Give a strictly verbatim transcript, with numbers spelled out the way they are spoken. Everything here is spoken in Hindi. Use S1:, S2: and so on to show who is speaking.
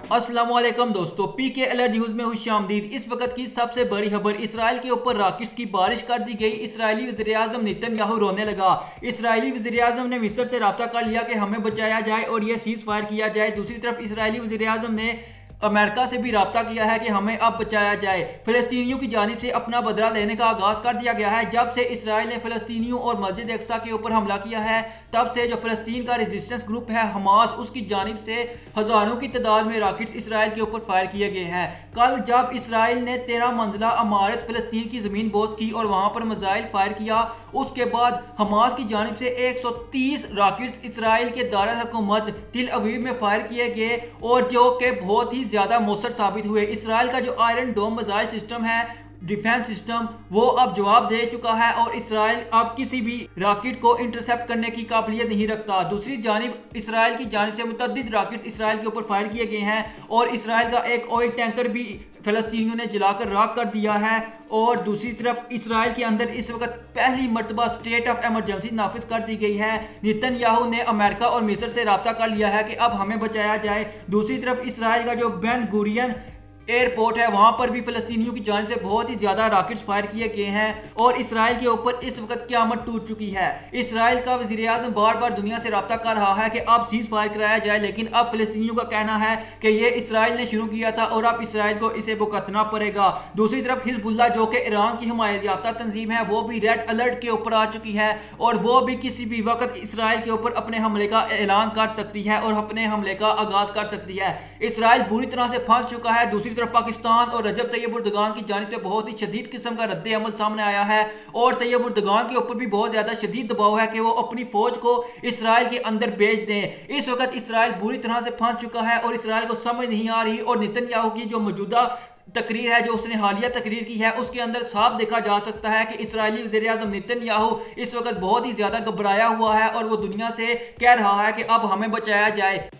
S1: अस्सलाम वालेकुम दोस्तों, पी के अलर्ट न्यूज में खुश आमदीद। इस वक्त की सबसे बड़ी खबर, इसराइल के ऊपर रॉकेट्स की बारिश कर दी गई। इसराइली वज़ीर-ए-आज़म नेतन्याहू रोने लगा। इसराइली वज़ीर-ए-आज़म ने मिस्र से रब्ता कर लिया कि हमें बचाया जाए और यह सीज फायर किया जाए। दूसरी तरफ इसराइली वज़ीर-ए-आज़म ने अमेरिका से भी रब्ता किया है कि हमें अब बचाया जाए। फिलिस्तीनियों की जानिब से अपना बदला लेने का आगाज कर दिया गया है। जब से इसराइल ने फिलिस्तीनियों और मस्जिद अक्सा के ऊपर हमला किया है, तब से जो फिलिस्तीन का रेजिस्टेंस ग्रुप है हमास, उसकी जानिब से हजारों की तादाद में रॉकेट्स इसराइल के ऊपर फायर किए गए हैं। कल जब इसराइल ने तेरह मंजिला इमारत फिलिस्तीन की जमीन बोझ की और वहां पर मिसाइल फायर किया, उसके बाद हमास की जानिब से एक सौ तीस रॉकेट्स इसराइल के दारुल हुकूमत तिल अवीव में फायर किए गए और जो कि बहुत ही ज्यादा मौसर साबित हुए। इसराइल का जो आयरन डोम मिसाइल सिस्टम है, डिफेंस सिस्टम, वो अब जवाब दे चुका है और इसराइल अब किसी भी रॉकेट को इंटरसेप्ट करने की काबिलियत नहीं रखता। दूसरी जानिब इसराइल की जानिब से मुतअद्दिद रॉकेट्स इसराइल के ऊपर फायर किए गए हैं और इसराइल का एक ऑयल टैंकर भी फिलिस्तीनियों ने जलाकर राख कर दिया है। और दूसरी तरफ इसराइल के अंदर इस वक्त पहली मर्तबा स्टेट ऑफ इमरजेंसी नाफिज कर दी गई है। नेतन्याहू ने अमेरिका और मिस्र से रब्ता कर लिया है कि अब हमें बचाया जाए। दूसरी तरफ इसराइल का जो बेन गुरियन एयरपोर्ट है, वहां पर भी फिलिस्तीनियों की जानिब से बहुत ही ज्यादा रॉकेट्स फायर किए गए हैं और इसराइल के ऊपर इस वक्त क़यामत टूट चुकी है। इसराइल का वज़ीर-ए-आज़म बार बार दुनिया से रब्ता कर रहा है कि अब सीज फायर कराया जाए, लेकिन अब फिलिस्तीनियों का कहना है कि ये इसराइल ने शुरू किया था और अब इसराइल को इसे भुगतना पड़ेगा। दूसरी तरफ हिजबुल्लाह, जो कि ईरान की हिमायत याफ्ता तंजीम है, वो भी रेड अलर्ट के ऊपर आ चुकी है और वो भी किसी भी वक्त इसराइल के ऊपर अपने हमले का ऐलान कर सकती है और अपने हमले का आगाज कर सकती है। इसराइल बुरी तरह से फंस चुका है। दूसरी तरफ पाकिस्तान और रजब तैयब उर्दगान की जानिब से बहुत ही शदीद किस्म का रद्द अमल सामने आया है और तैयब उर्दगान के ऊपर भी बहुत ज्यादा शदीद दबाव है कि वो अपनी फौज को इसराइल के अंदर भेज दें। इस वक्त इसराइल बुरी तरह से फंस चुका है और इसराइल को समझ नहीं आ रही और नेतन्याहू की जो मौजूदा तकरीर है, जो उसने हालिया तकरीर की है, उसके अंदर साफ देखा जा सकता है कि इसराइली वज़ीर-ए-आज़म नेतन्याहू इस वक्त बहुत ही ज्यादा घबराया हुआ है और वो दुनिया से कह रहा है कि अब हमें बचाया जाए।